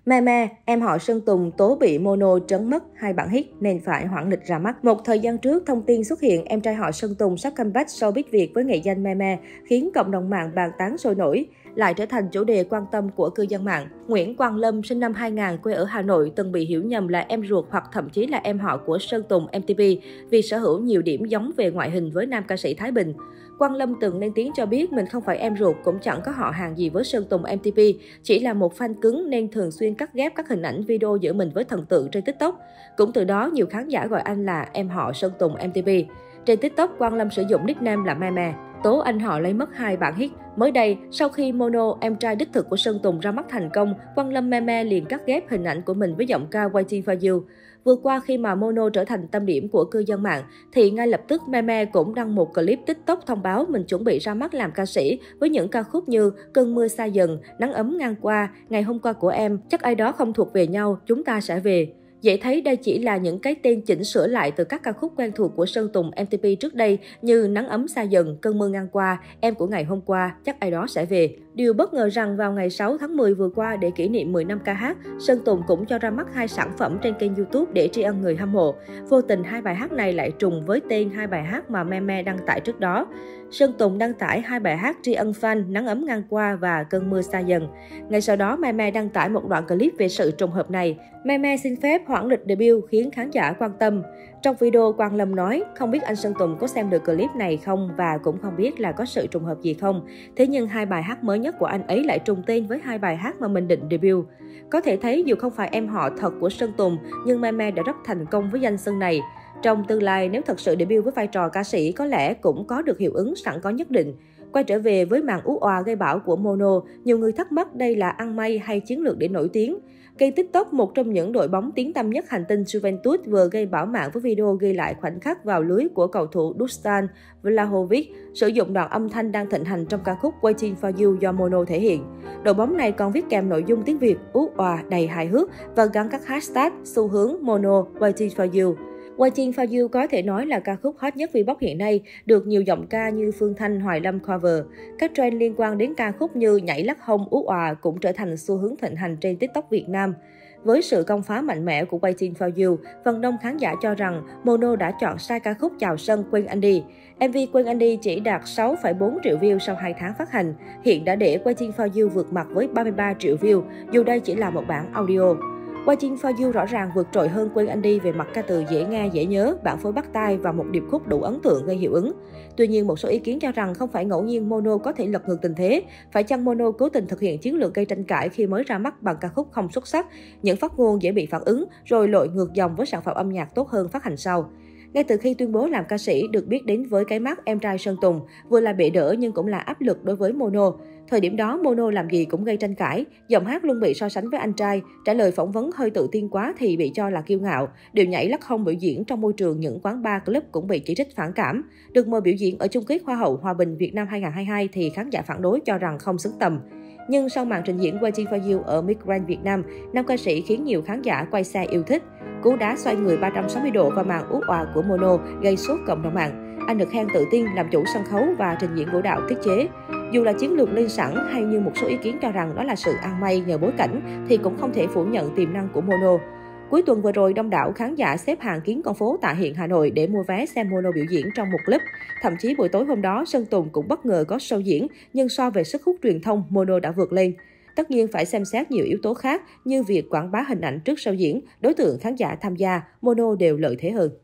Meme, em họ Sơn Tùng tố bị Mono trấn mất 2 bản hit nên phải hoãn lịch ra mắt. Một thời gian trước, thông tin xuất hiện em trai họ Sơn Tùng sắp comeback showbiz Việt với nghệ danh Meme, khiến cộng đồng mạng bàn tán sôi nổi, lại trở thành chủ đề quan tâm của cư dân mạng. Nguyễn Quang Lâm, sinh năm 2000, quê ở Hà Nội, từng bị hiểu nhầm là em ruột hoặc thậm chí là em họ của Sơn Tùng MTP vì sở hữu nhiều điểm giống về ngoại hình với nam ca sĩ Thái Bình. Quang Lâm từng lên tiếng cho biết mình không phải em ruột, cũng chẳng có họ hàng gì với Sơn Tùng MTP, chỉ là một fan cứng nên thường xuyên cắt ghép các hình ảnh video giữa mình với thần tượng trên TikTok. Cũng từ đó, nhiều khán giả gọi anh là em họ Sơn Tùng MTP. Trên TikTok, Quang Lâm sử dụng nickname là Meme, tố anh họ lấy mất 2 bản hit. Mới đây, sau khi Mono, em trai đích thực của Sơn Tùng ra mắt thành công, Quang Lâm Meme liền cắt ghép hình ảnh của mình với giọng ca Waiting for You. Vừa qua, khi mà Mono trở thành tâm điểm của cư dân mạng, thì ngay lập tức Meme cũng đăng một clip TikTok thông báo mình chuẩn bị ra mắt làm ca sĩ với những ca khúc như Cơn mưa xa dần, Nắng ấm ngang qua, Ngày hôm qua của em, Chắc ai đó không thuộc về nhau, Chúng ta sẽ về. Dễ thấy đây chỉ là những cái tên chỉnh sửa lại từ các ca khúc quen thuộc của Sơn Tùng MTP trước đây như Nắng ấm xa dần, Cơn mưa ngang qua, Em của ngày hôm qua, Chắc ai đó sẽ về. Điều bất ngờ rằng vào ngày 6 tháng 10 vừa qua, để kỷ niệm 10 năm ca hát, Sơn Tùng cũng cho ra mắt 2 sản phẩm trên kênh YouTube để tri ân người hâm mộ. Vô tình 2 bài hát này lại trùng với tên 2 bài hát mà Meme đăng tải trước đó. Sơn Tùng đăng tải 2 bài hát tri ân fan Nắng ấm ngang qua và Cơn mưa xa dần. Ngay sau đó, Meme đăng tải một đoạn clip về sự trùng hợp này. Meme xin phép hoãn lịch debut khiến khán giả quan tâm. Trong video, Quang Lâm nói, không biết anh Sơn Tùng có xem được clip này không và cũng không biết là có sự trùng hợp gì không. Thế nhưng 2 bài hát mới nhất của anh ấy lại trùng tên với 2 bài hát mà mình định debut. Có thể thấy dù không phải em họ thật của Sơn Tùng, nhưng Meme đã rất thành công với danh xưng này. Trong tương lai, nếu thật sự debut với vai trò ca sĩ, có lẽ cũng có được hiệu ứng sẵn có nhất định. Quay trở về với màn ú òa gây bão của Mono, nhiều người thắc mắc đây là ăn may hay chiến lược để nổi tiếng. Kênh TikTok, một trong những đội bóng tiếng tăm nhất hành tinh Juventus, vừa gây bão mạng với video ghi lại khoảnh khắc vào lưới của cầu thủ Dusan Vlahovic, sử dụng đoạn âm thanh đang thịnh hành trong ca khúc Waiting for You do Mono thể hiện. Đội bóng này còn viết kèm nội dung tiếng Việt ú òa đầy hài hước và gắn các hashtag xu hướng Mono Waiting for You. Waiting for You có thể nói là ca khúc hot nhất Vbox hiện nay, được nhiều giọng ca như Phương Thanh, Hoài Lâm cover. Các trend liên quan đến ca khúc như nhảy lắc hông, ú òa cũng trở thành xu hướng thịnh hành trên TikTok Việt Nam. Với sự công phá mạnh mẽ của Waiting for You, phần đông khán giả cho rằng Mono đã chọn sai ca khúc chào sân Quên Anh Đi. MV Quên Anh Đi chỉ đạt 6,4 triệu view sau 2 tháng phát hành, hiện đã để Waiting for You vượt mặt với 33 triệu view, dù đây chỉ là một bản audio. Waiting for You rõ ràng vượt trội hơn Quên Anh Đi về mặt ca từ dễ nghe, dễ nhớ, bản phối bắt tai và một điệp khúc đủ ấn tượng gây hiệu ứng. Tuy nhiên, một số ý kiến cho rằng không phải ngẫu nhiên Mono có thể lật ngược tình thế. Phải chăng Mono cố tình thực hiện chiến lược gây tranh cãi khi mới ra mắt bằng ca khúc không xuất sắc, những phát ngôn dễ bị phản ứng, rồi lội ngược dòng với sản phẩm âm nhạc tốt hơn phát hành sau. Ngay từ khi tuyên bố làm ca sĩ, được biết đến với cái mác em trai Sơn Tùng, vừa là bệ đỡ nhưng cũng là áp lực đối với Mono. Thời điểm đó, Mono làm gì cũng gây tranh cãi, giọng hát luôn bị so sánh với anh trai, trả lời phỏng vấn hơi tự tin quá thì bị cho là kiêu ngạo, điệu nhảy lắc hông biểu diễn trong môi trường những quán bar club cũng bị chỉ trích phản cảm. Được mời biểu diễn ở chung kết Hoa hậu Hòa bình Việt Nam 2022 thì khán giả phản đối cho rằng không xứng tầm. Nhưng sau màn trình diễn Waiting for You ở Miss Grand Việt Nam, nam ca sĩ khiến nhiều khán giả quay xe yêu thích. Cú đá xoay người 360 độ và màn ú òa của Mono gây sốt cộng đồng mạng. Anh được khen tự tin làm chủ sân khấu và trình diễn vũ đạo tiết chế. Dù là chiến lược lên sẵn hay như một số ý kiến cho rằng đó là sự ăn may nhờ bối cảnh, thì cũng không thể phủ nhận tiềm năng của Mono. Cuối tuần vừa rồi, đông đảo khán giả xếp hàng kín con phố Tạ Hiện, Hà Nội để mua vé xem Mono biểu diễn trong một club. Thậm chí buổi tối hôm đó, Sơn Tùng cũng bất ngờ có show diễn, nhưng so về sức hút truyền thông, Mono đã vượt lên. Tất nhiên phải xem xét nhiều yếu tố khác như việc quảng bá hình ảnh trước show diễn, đối tượng khán giả tham gia, Mono đều lợi thế hơn.